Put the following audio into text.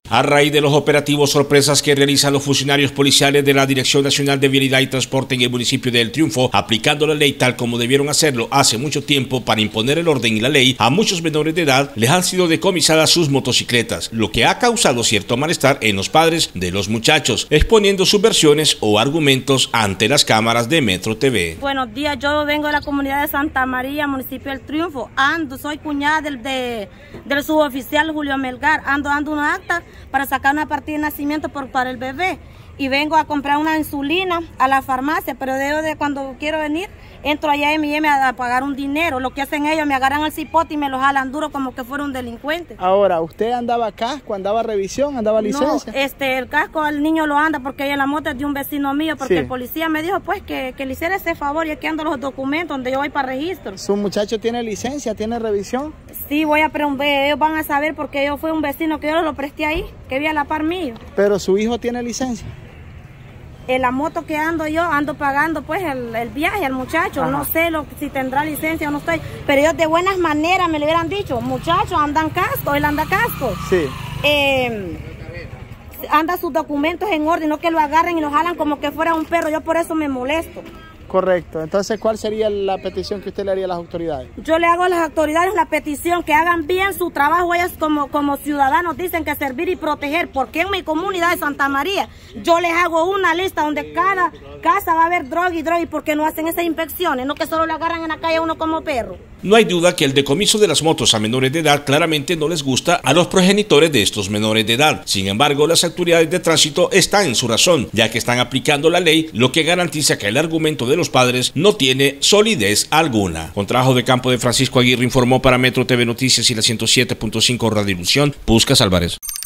A raíz de los operativos sorpresas que realizan los funcionarios policiales de la Dirección Nacional de Vialidad y Transporte en el municipio de El Triunfo, aplicando la ley tal como debieron hacerlo hace mucho tiempo para imponer el orden y la ley, a muchos menores de edad les han sido decomisadas sus motocicletas, lo que ha causado cierto malestar en los padres de los muchachos, exponiendo sus versiones o argumentos ante las cámaras de Metro TV. Buenos días, yo vengo de la comunidad de Santa María, municipio del Triunfo. Soy cuñada del suboficial Julio Melgar, ando dando una acta para sacar una partida de nacimiento para el bebé. Y vengo a comprar una insulina a la farmacia, pero cuando quiero venir, entro allá y me a pagar un dinero. Lo que hacen ellos, me agarran el cipote y me lo jalan duro como que fuera un delincuente. Ahora, ¿usted andaba casco, andaba revisión, andaba licencia? No, el casco el niño lo anda porque ella la moto es de un vecino mío, porque el policía me dijo pues que le hiciera ese favor y aquí ando los documentos donde yo voy para registro. ¿Su muchacho tiene licencia, tiene revisión? Sí, voy a preguntar, ellos van a saber porque yo fui un vecino que yo lo presté ahí, que vi a la par mío. ¿Pero su hijo tiene licencia? En la moto que ando yo, ando pagando pues el viaje al muchacho. Ajá. No sé si tendrá licencia o no estoy, pero ellos de buenas maneras me lo hubieran dicho, muchachos andan casco, él anda casco. Sí. Anda sus documentos en orden, no que lo agarren y lo jalan como que fuera un perro, yo por eso me molesto. Correcto. Entonces, ¿cuál sería la petición que usted le haría a las autoridades? Yo le hago a las autoridades la petición que hagan bien su trabajo. Ellos como ciudadanos dicen que servir y proteger, porque en mi comunidad de Santa María yo les hago una lista donde cada casa va a haber droga y por qué no hacen esas inspecciones, no que solo le agarran en la calle a uno como perro. No hay duda que el decomiso de las motos a menores de edad claramente no les gusta a los progenitores de estos menores de edad. Sin embargo, las autoridades de tránsito están en su razón, ya que están aplicando la ley, lo que garantiza que el argumento de los padres no tiene solidez alguna. Con trabajo de campo de Francisco Aguirre, informó para Metro TV Noticias y la 107.5 Radiodifusión, Puscas Álvarez.